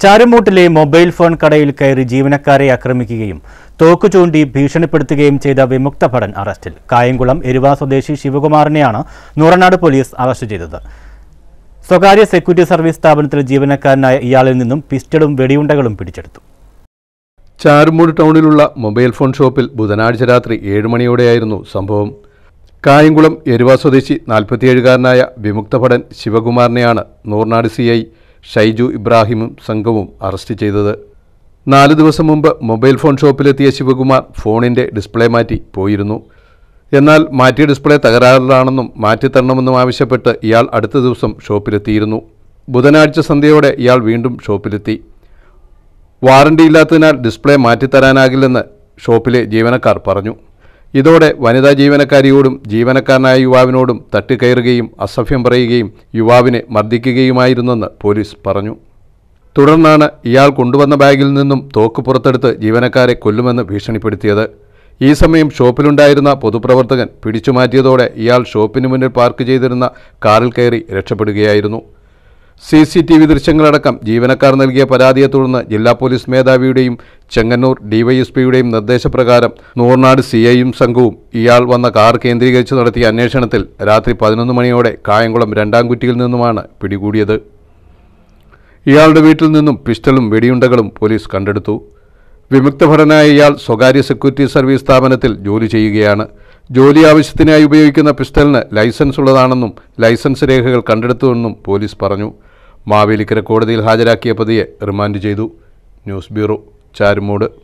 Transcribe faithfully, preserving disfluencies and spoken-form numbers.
ചാരുമൂട്ടിലെ mobile phone കടയിൽ കയറി ജീവനക്കാരെ ആക്രമിക്കുകയും തോക്ക് ചൂണ്ടി ഭീഷണിപ്പെടുത്തുകയും ചെയ്ത വിമുക്ത ഭടൻ അറസ്റ്റിൽ. കായംകുളം എരുവ സ്വദേശി ശിവകുമാറിനെയാണ് നൂറനാട് പോലീസ് അറസ്റ്റ് ചെയ്തത്. സ്വകാര്യ സെക്യൂരിറ്റി സർവീസ് സ്ഥാപനത്തിലെ ജീവനക്കാരനായ ഇയാളിൽ നിന്നും പിസ്റ്റളും വെടിയുണ്ടകളും പിടിച്ചെടുത്തു. ചാരുമൂട് ടൗണിലുള്ള മൊബൈൽ ഫോൺ ഷോപ്പിൽ ബുധനാഴ്ച രാത്രി ഏഴ് മണിയോടെയായിരുന്നു സംഭവം. കായംകുളം എരുവ സ്വദേശി നാൽപ്പത്തിയേഴുകാരനായ വിമുക്ത ഭടൻ ശിവകുമാറിനെയാണ് നൂറനാട് സി ഐ ഷൈജു ഇബ്രാഹിമും സംഘവും അറസ്റ്റ് ചെയ്തത്. നാല് ദിവസം മുമ്പ് മൊബൈൽ ഫോൺ ഷോപ്പിലെത്തിയ ശിവകുമാർ ഫോണിൻ്റെ ഡിസ്പ്ലേ മാറ്റി പോയിരുന്നു. എന്നാൽ മാറ്റിയ ഡിസ്പ്ലേ തകരാറിലാണെന്നും മാറ്റിത്തരണമെന്നും ആവശ്യപ്പെട്ട് ഇയാൾ അടുത്ത ദിവസം ഷോപ്പിലെത്തിയിരുന്നു. ബുധനാഴ്ച സന്ധ്യയോടെ ഇയാൾ വീണ്ടും ഷോപ്പിലെത്തി. വാറണ്ടിയില്ലാത്തതിനാൽ ഡിസ്പ്ലേ മാറ്റിത്തരാനാകില്ലെന്ന് ഷോപ്പിലെ ജീവനക്കാർ പറഞ്ഞു. ഇതോടെ വനിതാ ജീവനക്കാരിയോടും ജീവനക്കാരനായ യുവാവിനോടും തട്ടിക്കയറുകയും അസഭ്യം പറയുകയും യുവാവിനെ മർദ്ദിക്കുകയുമായിരുന്നെന്ന് പോലീസ് പറഞ്ഞു. തുടർന്നാണ് ഇയാൾ കൊണ്ടുവന്ന ബാഗിൽ നിന്നും തോക്ക് പുറത്തെടുത്ത് ജീവനക്കാരെ കൊല്ലുമെന്ന് ഭീഷണിപ്പെടുത്തിയത്. ഈ സമയം ഷോപ്പിലുണ്ടായിരുന്ന പൊതുപ്രവർത്തകൻ പിടിച്ചുമാറ്റിയതോടെ ഇയാൾ ഷോപ്പിന് മുന്നിൽ പാർക്ക് ചെയ്തിരുന്ന കാറിൽ കയറി രക്ഷപ്പെടുകയായിരുന്നു. സി സി ടി വി ദൃശ്യങ്ങളടക്കം ജീവനക്കാർ നൽകിയ പരാതിയെ തുടർന്ന് ജില്ലാ പോലീസ് മേധാവിയുടെയും ചെങ്ങന്നൂർ ഡിവൈഎസ്പിയുടെയും നിർദ്ദേശപ്രകാരം നൂറനാട് സി ഐയും സംഘവും ഇയാൾ വന്ന കാർ കേന്ദ്രീകരിച്ച് നടത്തിയ അന്വേഷണത്തിൽ രാത്രി പതിനൊന്ന് മണിയോടെ കായംകുളം രണ്ടാം കുറ്റിയിൽ നിന്നുമാണ് പിടികൂടിയത്. ഇയാളുടെ വീട്ടിൽ നിന്നും പിസ്റ്റളും വെടിയുണ്ടകളും പോലീസ് കണ്ടെടുത്തു. വിമുക്തഭടനായ ഇയാൾ സ്വകാര്യ സെക്യൂരിറ്റി സർവീസ് സ്ഥാപനത്തിൽ ജോലി ചെയ്യുകയാണ്. ജോലി ആവശ്യത്തിനായി ഉപയോഗിക്കുന്ന പിസ്റ്റളിന് ലൈസൻസ് ഉള്ളതാണെന്നും ലൈസൻസ് രേഖകൾ കണ്ടെടുത്തുവെന്നും പോലീസ് പറഞ്ഞു. മാവേലിക്കര കോടതിയിൽ ഹാജരാക്കിയ പ്രതിയെ റിമാൻഡ് ചെയ്തു. News bureau, Charummood.